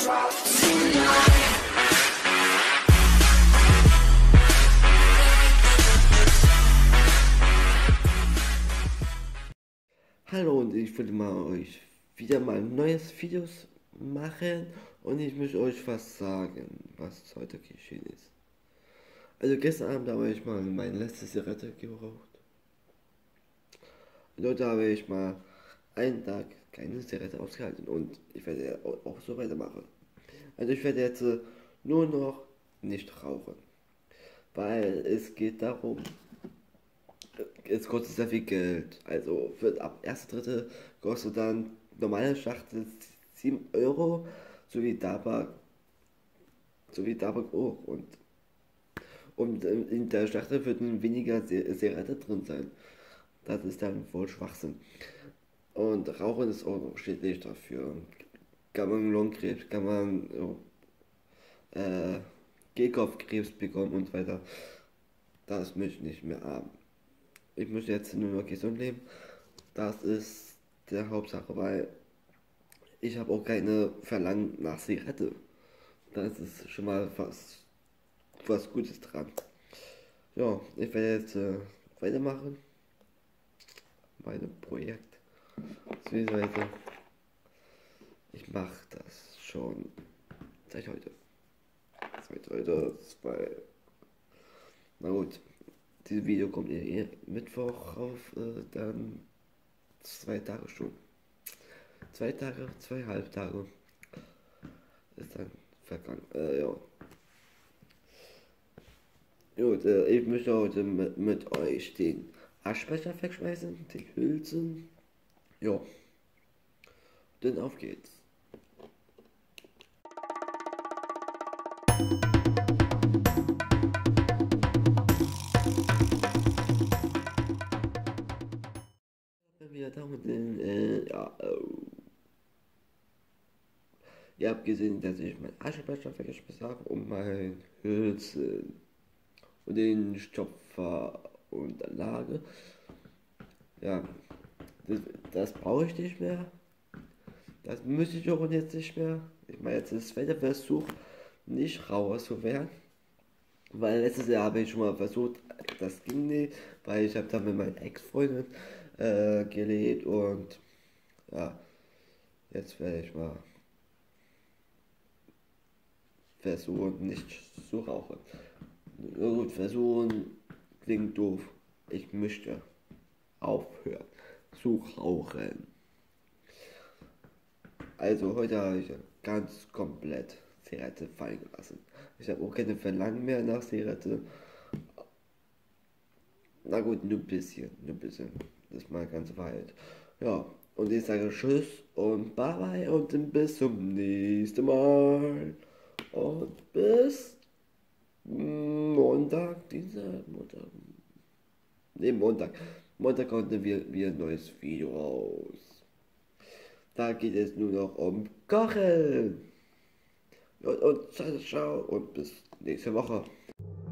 Hallo und ich würde euch wieder mal neues Videos machen und ich möchte euch was sagen, was heute geschehen ist. Also gestern Abend habe ich mal meine letzte Zigarette geraucht. Und heute habe ich mal einen Tag keine Zigarette ausgehalten und ich werde auch so weitermachen. Also ich werde jetzt nur noch nicht rauchen, weil es geht darum, es kostet sehr viel Geld. Also für ab 1.3. kostet dann normale Schachtel 7 Euro sowie Tabak auch. Und in der Schachtel würden weniger Zigarette drin sein. Das ist dann voll Schwachsinn. Und Rauchen ist auch schädlich dafür. Kann man Lungenkrebs, kann man äh, Kehlkopfkrebs bekommen und so weiter. Das möchte ich nicht mehr haben. Ich möchte jetzt nur noch gesund leben. Das ist der Hauptsache, weil ich habe auch keine Verlangen nach Zigarette. Das ist schon mal was Gutes dran. Ja, ich werde jetzt weitermachen. Mein Projekt. Beziehungsweise ich mache das schon seit heute. Seit heute, na gut, dieses Video kommt Mittwoch auf, dann 2 Tage schon. 2 Tage, 2,5 Tage ist dann vergangen. Ja. Gut, ich möchte heute mit euch den Aschenbecher wegschmeißen, die Hülsen. Ja, dann auf geht's. Wieder da und ja, ihr habt gesehen, dass ich meinen Aschenbecher weggeschmissen habe und mein Hülsen und den Stopfer und Anlage. Ja, das brauche ich nicht mehr. Das müsste ich auch jetzt nicht mehr. Ich meine, jetzt ist der zweite Versuch, nicht rauer zu werden. Weil letztes Jahr habe ich schon mal versucht, das ging nicht, weil ich habe da mit meiner Ex-Freundin gelebt und ja, jetzt werde ich mal versuchen, nicht zu rauchen. Na gut, versuchen klingt doof. Ich möchte aufhören zu rauchen. Also heute habe ich ganz komplett Zigarette fallen gelassen. Ich habe auch keine Verlangen mehr nach Zigarette. Na gut, nur ein bisschen, nur ein bisschen. Das ist mal ganz weit. Ja, und ich sage Tschüss und Bye bye und dann bis zum nächsten Mal. Und bis Montag, Dienstag, Montag. Ne, Montag. Montag kommt dann wieder ein neues Video raus. Da geht es nur noch um Kochen. Und ciao, ciao und bis nächste Woche.